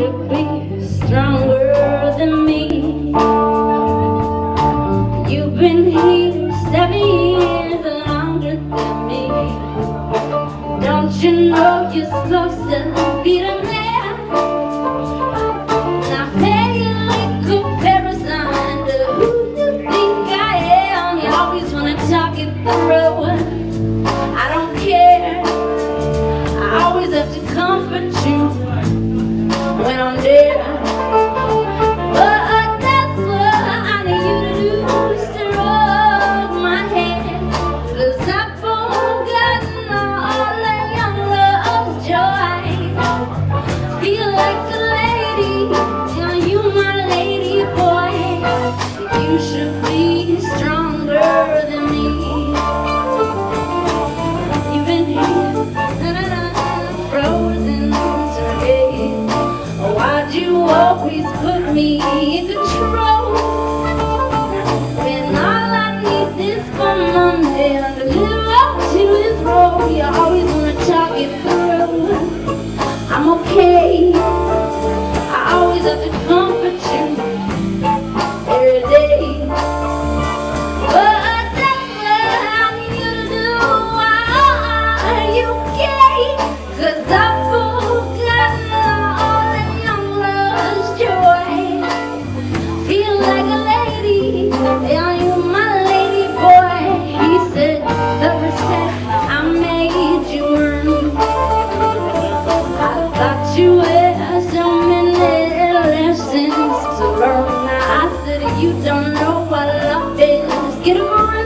should be stronger than me. You've been here 7 years longer than me. Don't you know you're supposed to be the man? Now pay a little comparison to who you think I am. You always wanna talk it through. I don't care. I always have to comfort you when I'm there. But that's what I need you to do, is to rub my hand. 'Cause I've forgotten all that young love's joy. Feel like a lady, are you my lady boy? You should be stronger than me. You've been here, frozen today. Why'd you always put me in control, when all I need is for Monday to live up to this role? You always wanna talk it through. I'm okay. I always have to comfort you every day. But that's what I need you to do. Are you okay? 'Cause I've forgotten all that young love's joy. Feel like a lady, are you my lady boy? He said the respect I made you earn. I thought you had so many lessons to learn. I said you don't know what love is. Get on.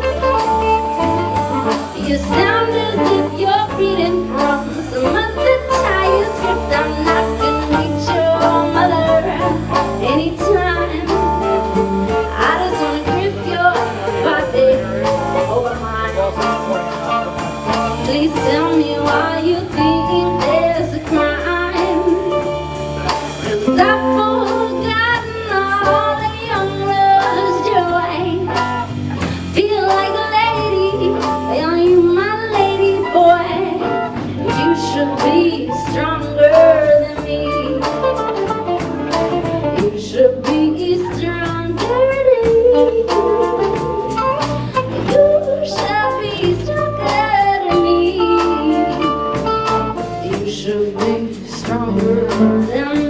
You sound as if you're reading from some other tired script. I'm not gonna meet your mother anytime. I just wanna grip your body over mine. Please tell me why you think there's a crime. 'Cause I've forgotten all the young love's joy. Feel like a lady, are you my lady boy? You should be stronger than me. You should be stronger than me. You should be stronger than me. You should be stronger than me.